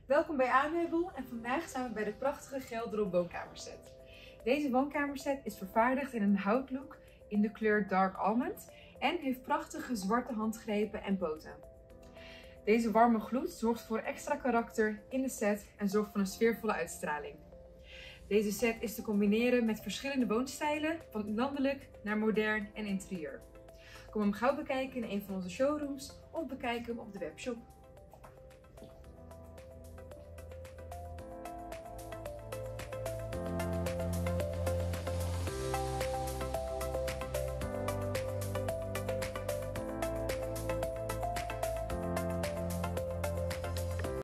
Welkom bij A-meubel en vandaag zijn we bij de prachtige Geldrop woonkamerset. Deze woonkamerset is vervaardigd in een houtlook in de kleur Dark Almond en heeft prachtige zwarte handgrepen en poten. Deze warme gloed zorgt voor extra karakter in de set en zorgt voor een sfeervolle uitstraling. Deze set is te combineren met verschillende woonstijlen, van landelijk naar modern en interieur. Kom hem gauw bekijken in een van onze showrooms of bekijk hem op de webshop.